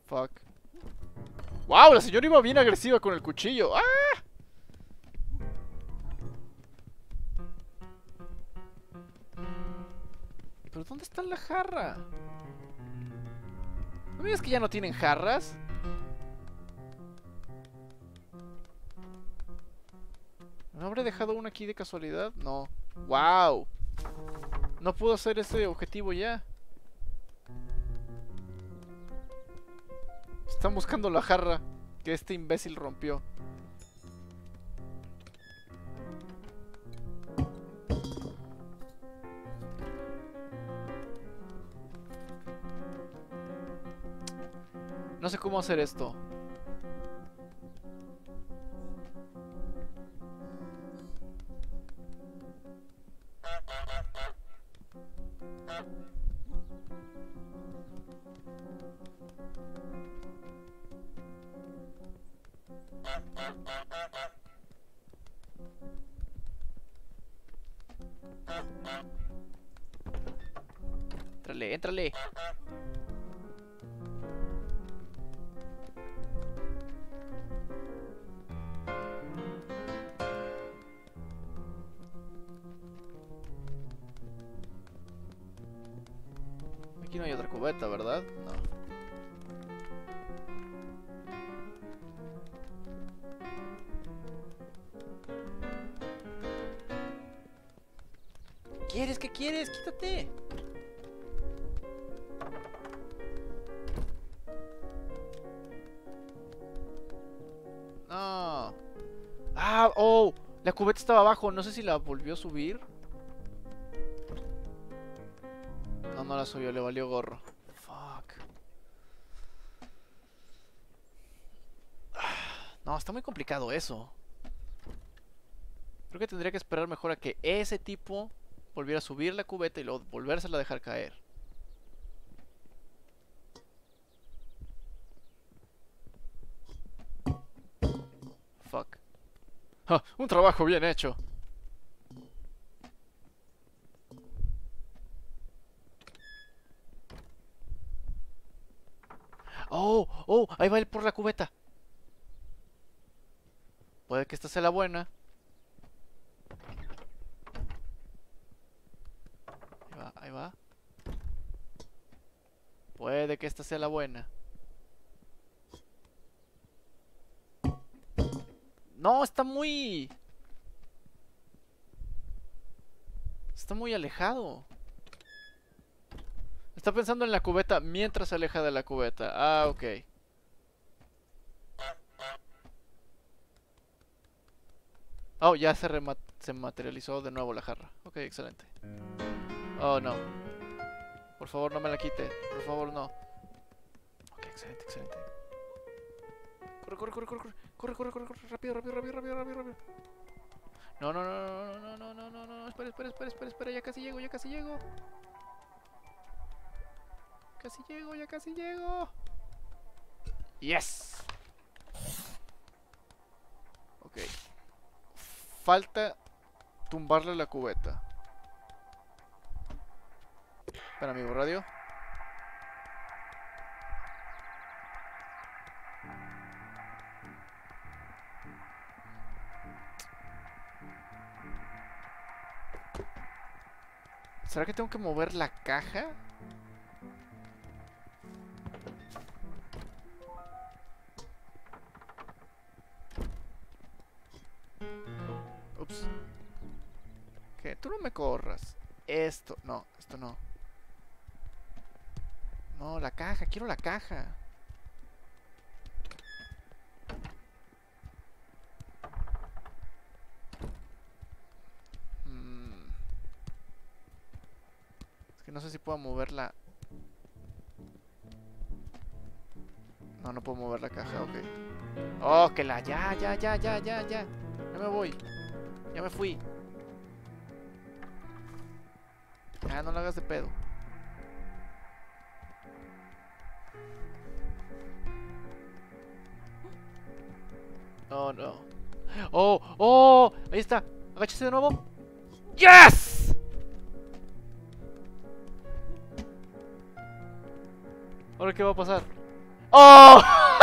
Fuck. ¡Wow! La señora iba bien agresiva con el cuchillo. ¡Ah! ¿Pero dónde está la jarra? ¿No me digas que ya no tienen jarras? ¿No habré dejado una aquí de casualidad? No. ¡Wow! No puedo hacer ese objetivo ya. Están buscando la jarra que este imbécil rompió. No sé cómo hacer esto. Éntrale, éntrale. Aquí no hay otra cubeta, ¿verdad? No. ¿Quieres? ¿Qué quieres? Quítate. No. Ah, oh. La cubeta estaba abajo. No sé si la volvió a subir. No, no la subió. Le valió gorro. Fuck. No, está muy complicado eso. Creo que tendría que esperar mejor a que ese tipo volviera a subir la cubeta y luego volvérsela a dejar caer. Fuck. Ah, un trabajo bien hecho. Oh, oh, ahí va él por la cubeta. Puede que esta sea la buena. Ahí va, ahí va. Puede que esta sea la buena. No, está muy... Está muy alejado. Está pensando en la cubeta mientras se aleja de la cubeta. Ah, ok. Oh, ya se materializó de nuevo la jarra. Ok, excelente. Oh, no. Por favor, no me la quite. Por favor, no. Ok, excelente, excelente. Corre, corre, corre, corre, corre. Corre, corre, corre, corre. Rápido, rápido, rápido, rápido, rápido, rápido. No, no, no, no, no, no, no, no, no, no. Espera, espera, espera, espera, espera. Ya casi llego, ya casi llego. Casi llego, ya casi llego. Yes. Ok. Falta tumbarle la cubeta. Espera, amigo, radio. ¿Será que tengo que mover la caja? Ups. ¿Qué? Tú no me corras. Esto, no, esto no. No, la caja, quiero la caja. Es que no sé si puedo moverla. No, no puedo mover la caja, ok. Oh, que la, ya, ya, ya, ya, ya, ya. Ya me voy. Ya me fui. Ah, no la hagas de pedo. Oh, no. Oh, oh, ahí está. Agáchese de nuevo. ¡Yes! ¿Ahora qué va a pasar? ¡Oh!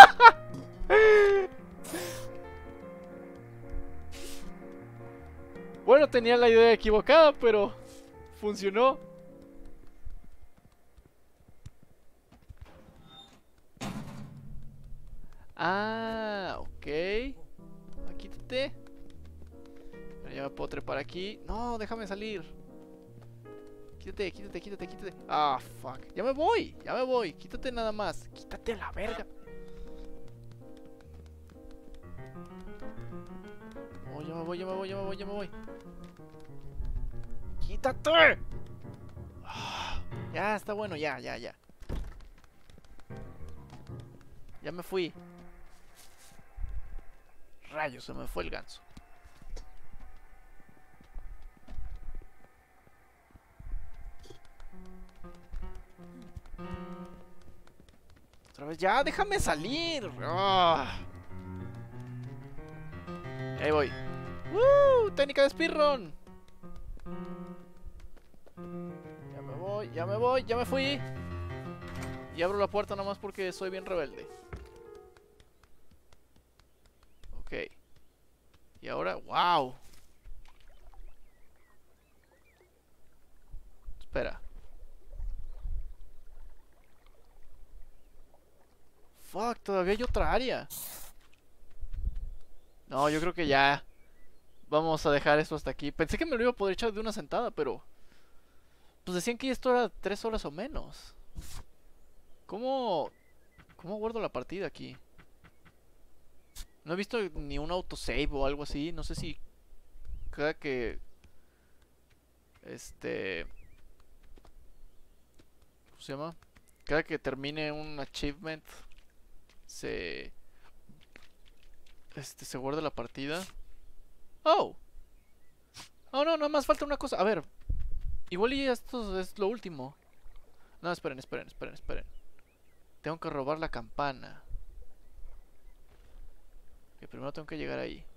Bueno, tenía la idea equivocada, pero funcionó. Ah, ok. Quítate. Ya me puedo trepar aquí. No, déjame salir. Quítate, quítate, quítate, quítate. Ah, fuck. Ya me voy, ya me voy. Quítate nada más. Quítate a la verga. Oh, ya me voy, ya me voy, ya me voy, ya me voy. ¡Quítate! Ah, ya, está bueno, ya, ya, ya. Ya me fui. Rayos, se me fue el ganso. Otra vez, ya, déjame salir. Ah. Ahí voy. Técnica de speedrun. Ya me voy, ya me voy, ya me fui. Y abro la puerta nomás porque soy bien rebelde. Ok. Y ahora, wow. Espera. Fuck, todavía hay otra área. No, yo creo que ya vamos a dejar esto hasta aquí. Pensé que me lo iba a poder echar de una sentada, pero pues decían que esto era 3 horas o menos. ¿Cómo guardo la partida aquí? No he visto ni un autosave o algo así. No sé si cada que ¿cómo se llama? Cada que termine un achievement se se guarda la partida. Oh. Oh, no, nada más falta una cosa. A ver. Igual y esto es lo último. No, esperen, esperen, esperen, esperen. Tengo que robar la campana. Que primero tengo que llegar ahí.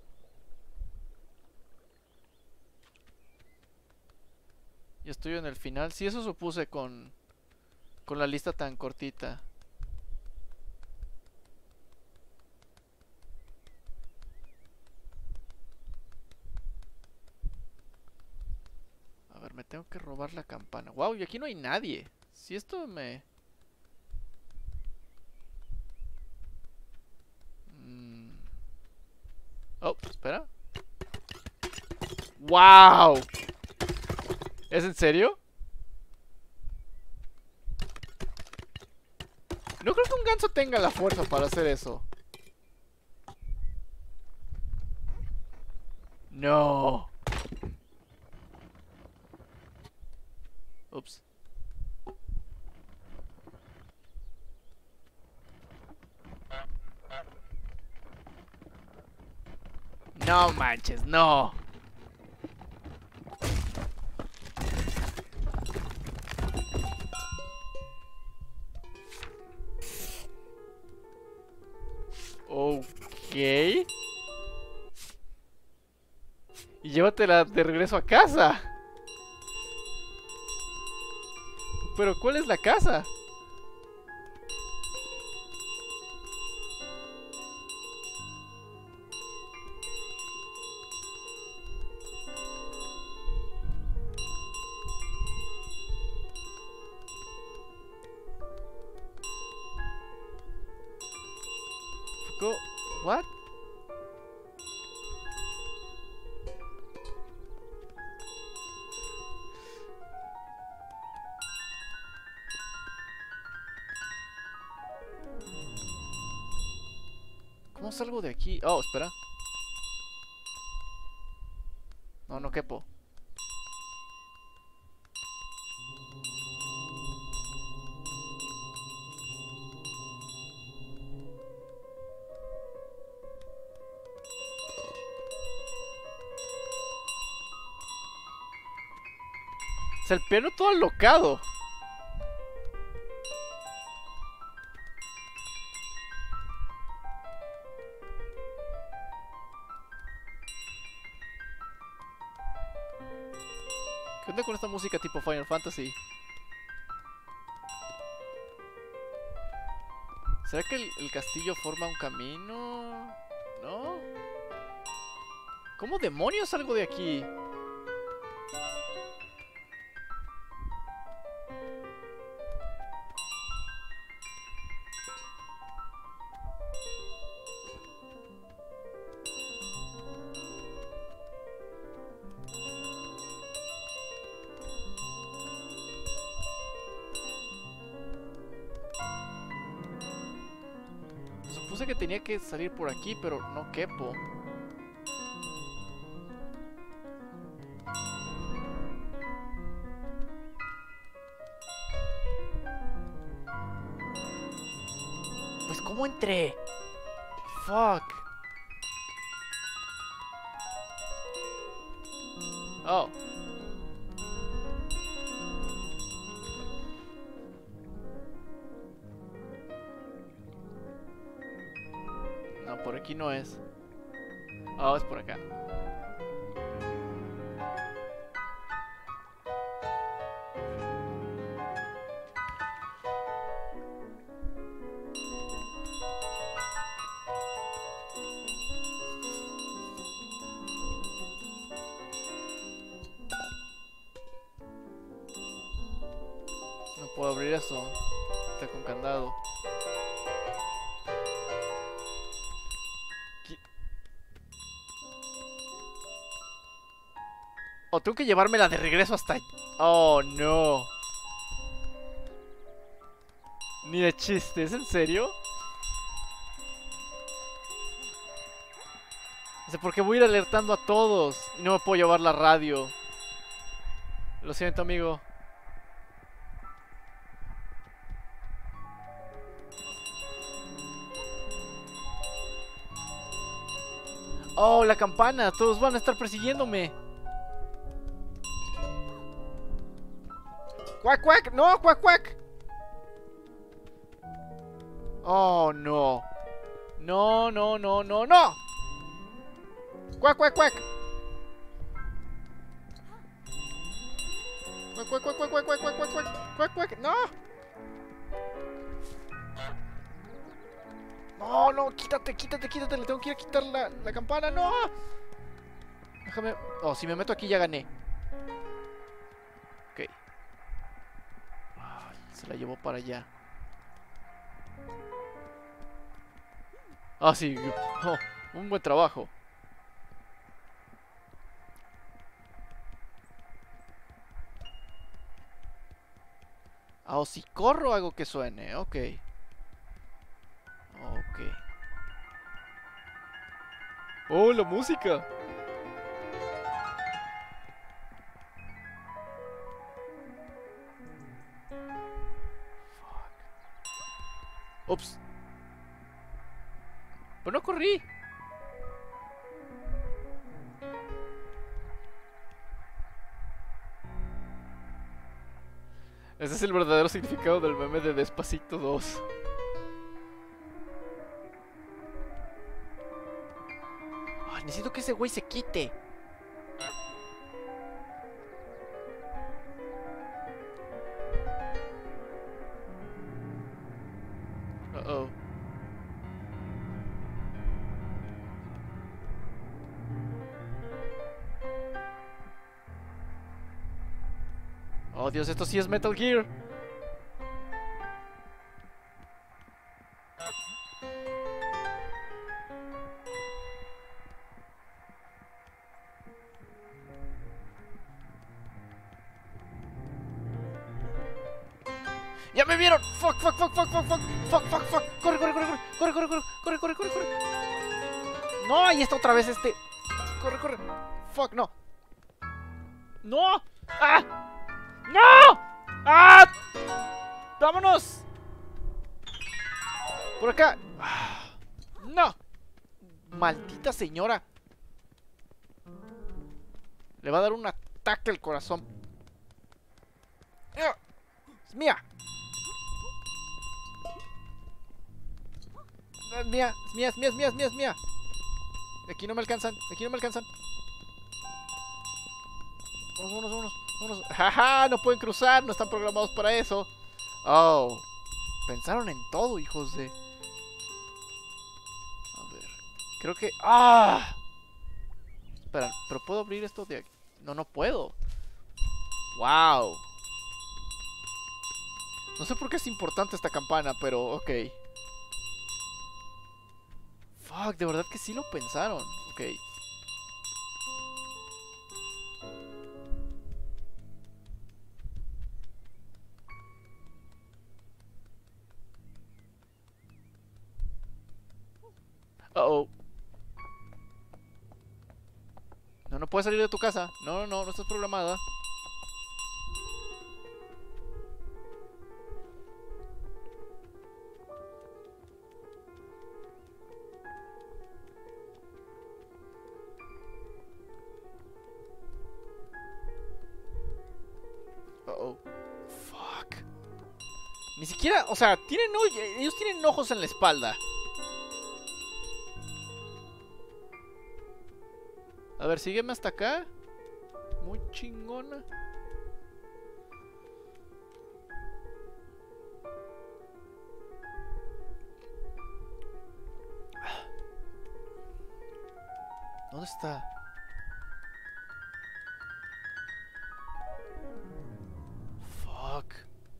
Ya estoy en el final. Sí, eso supuse con la lista tan cortita. A ver, me tengo que robar la campana. Wow, y aquí no hay nadie. Si esto me... Oh, espera. ¡Wow! ¿Es en serio? No creo que un ganso tenga la fuerza para hacer eso. No. Ups. No manches, no. Ok. Y llévatela de regreso a casa. Pero ¿cuál es la casa? What? ¿Cómo salgo de aquí? Oh, espera. No, no quepo. O sea, el piano todo alocado. ¿Qué onda con esta música tipo Final Fantasy? ¿Será que el castillo forma un camino? ¿No? ¿Cómo demonios salgo de aquí? Supuse que tenía que salir por aquí, pero no quepo. Pues ¿cómo entré? Fuck. Oh. No, por aquí no es. Oh, es por acá. No puedo abrir eso. Está con candado. Oh, tengo que llevármela de regreso hasta... Oh, no. Ni de chiste, ¿es en serio? O sea, porque voy a ir alertando a todos y no me puedo llevar la radio. Lo siento, amigo. Oh, la campana. Todos van a estar persiguiéndome. ¡Cuac, cuac! ¡No, cuac, cuac! Oh, no. No, no, no, no, no. ¡Cuac, cuac, cuac! ¡Cuac, cuac, cuac, cuac, cuac, cuac, cuac, cuac, cuac, cuac, cuac! ¡No! No, no, quítate, quítate, quítate. Le tengo que ir a quitar la campana. ¡No! Déjame... Oh, si me meto aquí ya gané. Ok. Se la llevó para allá. Ah, sí. Oh, un buen trabajo. Ah, o si corro hago que suene. Ok. Ok. Oh, la música. Ups. Pues no corrí. Ese es el verdadero significado del meme de Despacito 2. Ah, necesito que ese güey se quite. Uh-oh. Oh, Dios, esto sí es Metal Gear. ¡Ya me vieron! ¡Fuck, fuck, fuck, fuck, fuck, fuck! ¡Fuck, fuck, fuck! ¡Corre, corre, corre, corre! ¡Corre, corre, corre! ¡Corre, corre, corre, corre! ¡No! Ahí está otra vez este. ¡Corre, corre! ¡Fuck, no! ¡No! ¡Ah! ¡No! ¡Ah! ¡Vámonos! Por acá. ¡No! Maldita señora. Le va a dar un ataque al corazón. ¡Es mía! Es mía, es mía, es mía, es mía, es mía, es mía. De aquí no me alcanzan, de aquí no me alcanzan. Vámonos, vámonos, vámonos, vámonos. ¡Jaja! No pueden cruzar, no están programados para eso. Oh. Pensaron en todo, hijos de... Creo que... ¡Ah! Espera, ¿pero puedo abrir esto de aquí? No, no puedo. ¡Wow! No sé por qué es importante esta campana, pero ok. Fuck, de verdad que sí lo pensaron. Ok. Uh-oh. No, no puedes salir de tu casa. No, no, no, no estás programada. Uh-oh. Fuck. Ni siquiera, o sea, ellos tienen ojos en la espalda. A ver, sígueme hasta acá. Muy chingona. ¿Dónde está? Fuck.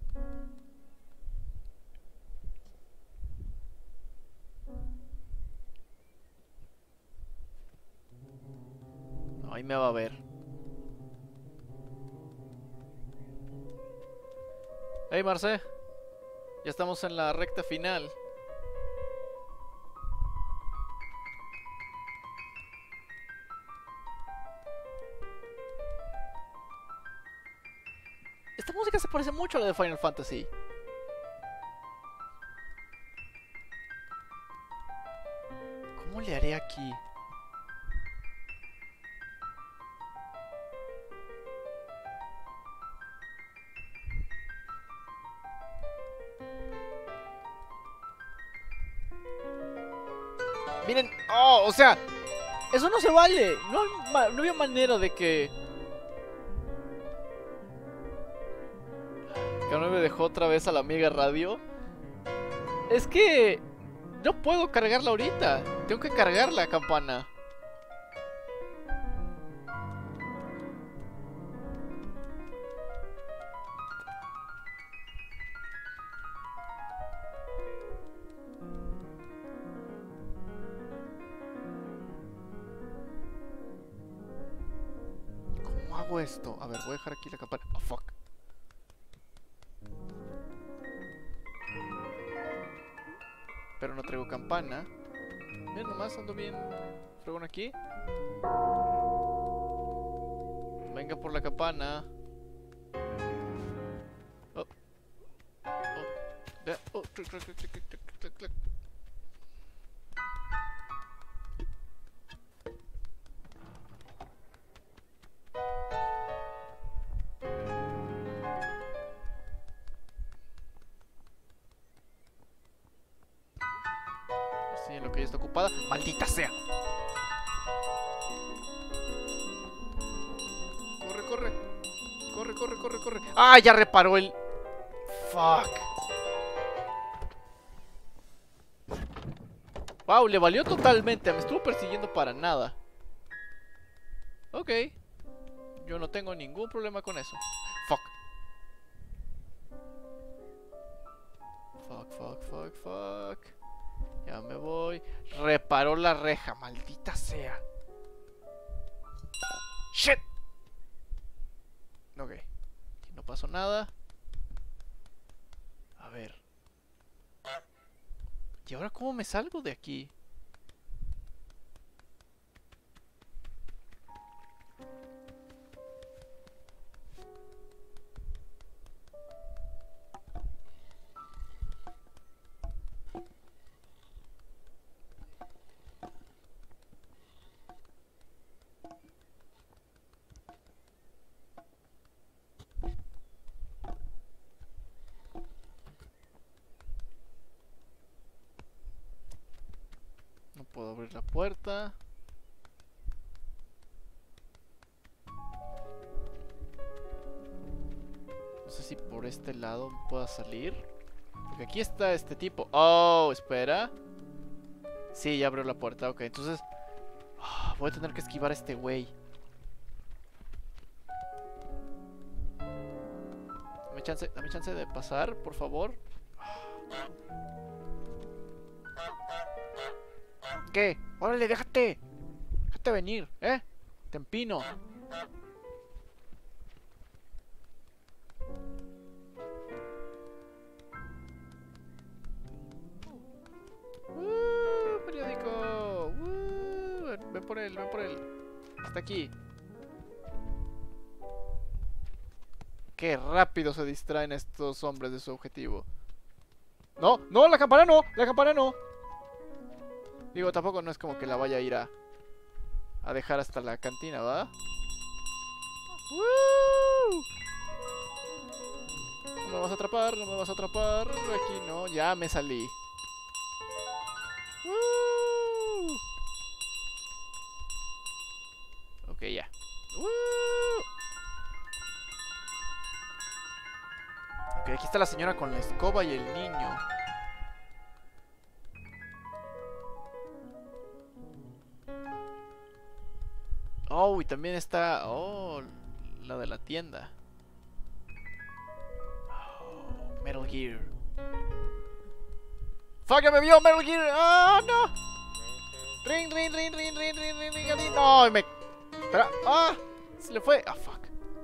No, ahí me va a ver. Hey, Marce. Ya estamos en la recta final. Esta música se parece mucho a la de Final Fantasy. ¿Cómo le haré aquí? Miren, oh, o sea, eso no se vale. No había manera de que... no me dejó otra vez a la amiga radio. Es que no puedo cargarla ahorita. Tengo que cargar la campana. ¿Cómo hago esto? A ver, voy a dejar aquí la campana. Oh, fuck. Pero no traigo campana. Miren, nomás ando bien fregón aquí. Venga por la campana. Oh. Oh. Clic, clic, clic, clic, clic, clic. Sí, en lo que ella está ocupada. ¡Maldita sea! Corre, corre. Corre, corre, corre, corre. ¡Ah! Ya reparó el... Fuck. Wow, le valió totalmente. Me estuvo persiguiendo para nada. Ok. Yo no tengo ningún problema con eso. Fuck. Fuck, fuck, fuck, fuck. Ya me voy. Reparó la reja, maldita sea. Shit. Ok. Aquí no pasó nada. A ver. ¿Y ahora cómo me salgo de aquí? No puedo abrir la puerta. No sé si por este lado pueda salir. Porque aquí está este tipo. Oh, espera. Sí, ya abrió la puerta, ok. Entonces voy a tener que esquivar a este güey. Dame chance de pasar, por favor. ¿Qué? ¡Órale, déjate! Déjate venir, ¿eh? Te empino. Periódico. Ven por él, ven por él. Está aquí. Qué rápido se distraen estos hombres de su objetivo. No, no, la campana no, la campana no. Digo, tampoco no es como que la vaya a ir a dejar hasta la cantina, ¿va? ¡Woo! No me vas a atrapar, no me vas a atrapar. Aquí no, ya me salí. ¡Woo! Ok, ya. ¡Woo! Ok, aquí está la señora con la escoba y el niño. Oh, y también está... Oh, la de la tienda. Oh, Metal Gear. ¡Fuck, ya me vio Metal Gear! ¡Oh, no! ¡Ring, ring, ring, ring, ring, ring, ring, ring, ring! ¡No! Me... Espera. ¡Ah! Se le fue. ¡Ah, fuck!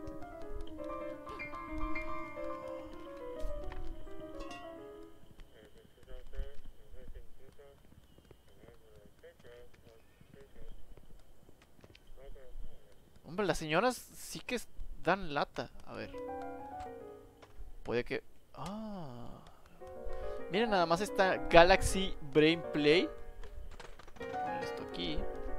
Hombre, las señoras sí que dan lata. A ver. Puede que... Ah. Miren nada más esta Galaxy Brain Play. Poner esto aquí.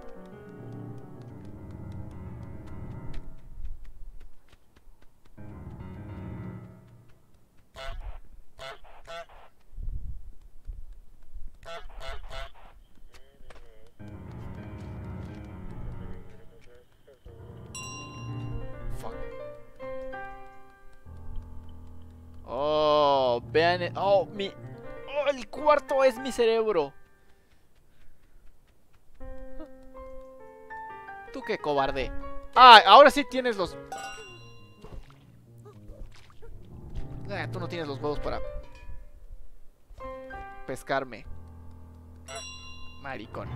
Fuck. Oh, vean. Oh, mi... Oh, el cuarto es mi cerebro. Tú qué cobarde. Ah, ahora sí tienes los... tú no tienes los huevos para pescarme. Maricón.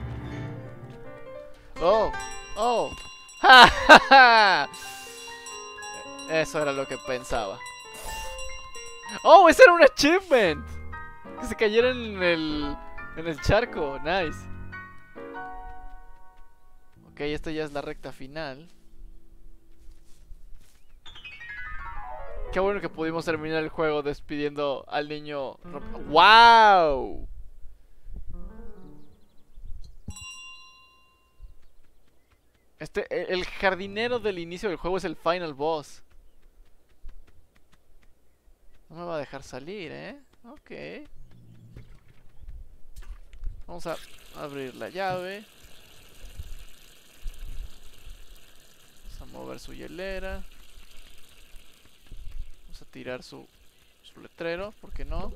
Oh, oh. ¡Ja, ja, ja! Eso era lo que pensaba. Oh, ese era un achievement. Que se cayera en el charco. Nice. Ok, esta ya es la recta final. Qué bueno que pudimos terminar el juego despidiendo al niño. ¡Wow! El jardinero del inicio del juego es el final boss. No me va a dejar salir, ¿eh? Ok. Vamos a abrir la llave. Vamos a mover su hielera. Vamos a tirar su letrero, ¿por qué no?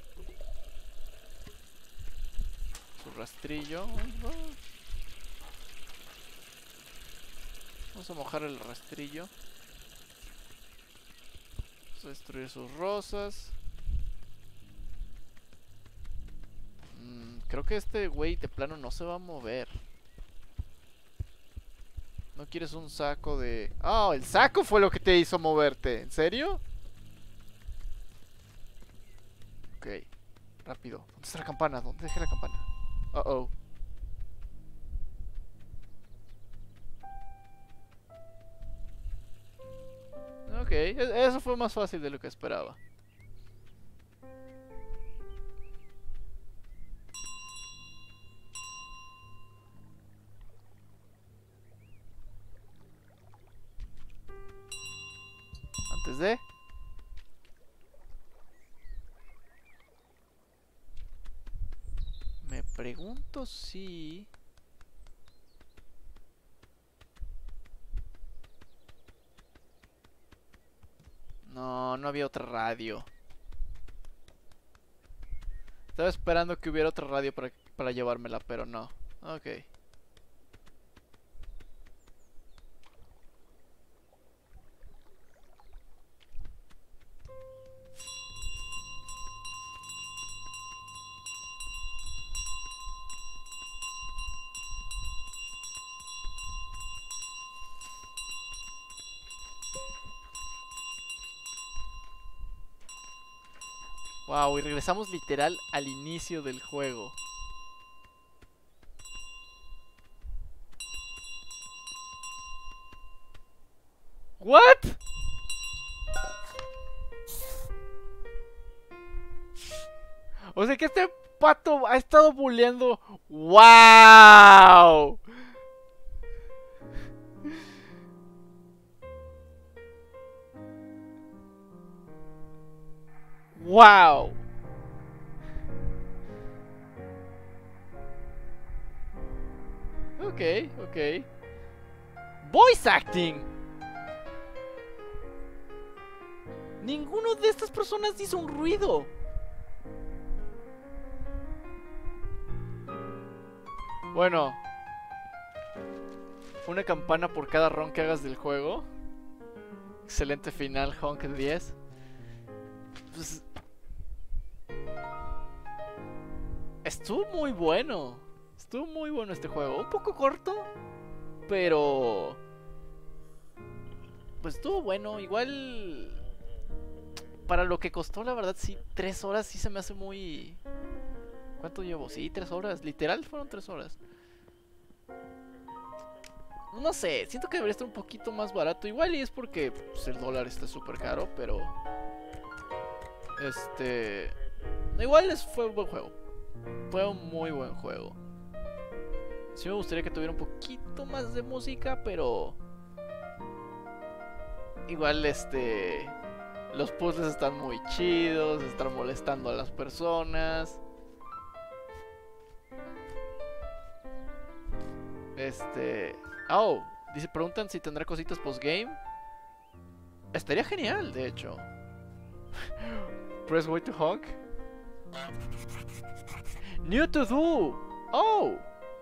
Su rastrillo. Vamos a mojar el rastrillo. Vamos a destruir sus rosas. Creo que este güey de plano no se va a mover. ¿No quieres un saco de...? ¡Ah! El saco fue lo que te hizo moverte. ¿En serio? Ok. Rápido. ¿Dónde está la campana? ¿Dónde dejé la campana? Uh-oh. Ok. Eso fue más fácil de lo que esperaba. Antes de... Me pregunto si... No, no había otra radio. Estaba esperando que hubiera otra radio para llevármela, pero no. Ok. Wow, y regresamos literal al inicio del juego. ¿What? O sea que este pato ha estado bulleando. ¡Wow! ¡Wow! Ok, ok. Voice acting. Ninguno de estas personas hizo un ruido. Bueno, una campana por cada ron que hagas del juego. Excelente final, Honk 10. Pues, estuvo muy bueno. Estuvo muy bueno este juego. Un poco corto, pero pues estuvo bueno. Igual para lo que costó, la verdad, sí, 3 horas sí se me hace muy... ¿Cuánto llevo? Sí, 3 horas. Literal fueron 3 horas. No sé, siento que debería estar un poquito más barato. Igual y es porque pues, el dólar está súper caro, pero... Igual fue un buen juego. Fue un muy buen juego. Sí me gustaría que tuviera un poquito más de música, pero... Igual los puzzles están muy chidos, están molestando a las personas. Oh, dice, preguntan si tendrá cositas postgame. Estaría genial, de hecho. Press way to honk. New to do. Oh.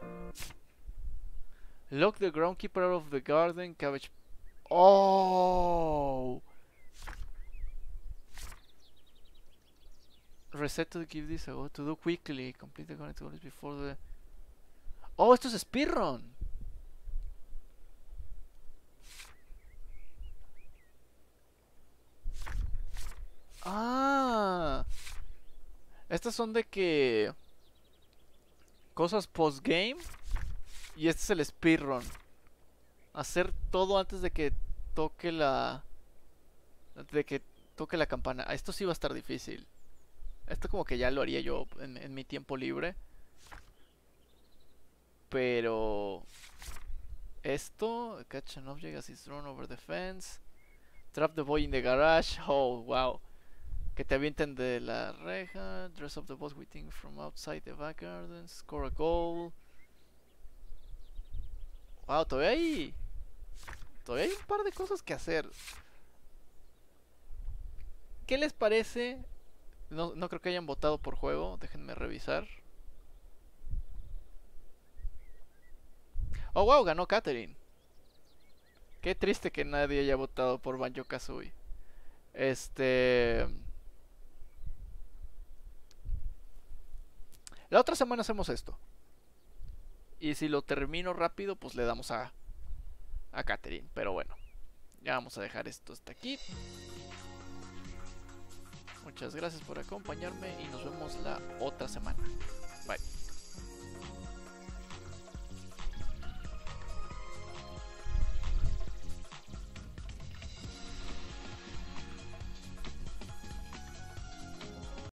Lock the groundkeeper out of the garden. Cabbage. Oh. Reset to give this a go. To do quickly. Complete the current goals before the... Oh, esto es speedrun. Ah. Estas son de que... cosas postgame. Y este es el speedrun. Hacer todo antes de que toque la... de que toque la campana. Esto sí va a estar difícil. Esto como que ya lo haría yo en mi tiempo libre. Pero... esto... Catch an object as it's thrown over the fence. Trap the boy in the garage. Oh, wow. Que te avienten de la reja. Dress up the boss waiting from outside the back garden. Score a goal. Wow, todavía hay un par de cosas que hacer. ¿Qué les parece? No creo que hayan votado por juego. Déjenme revisar. Oh, wow, ganó Catherine. Qué triste que nadie haya votado por Banjo-Kazooie. La otra semana hacemos esto. Y si lo termino rápido, pues le damos a Catherine. Pero bueno, ya vamos a dejar esto hasta aquí. Muchas gracias por acompañarme y nos vemos la otra semana. Bye.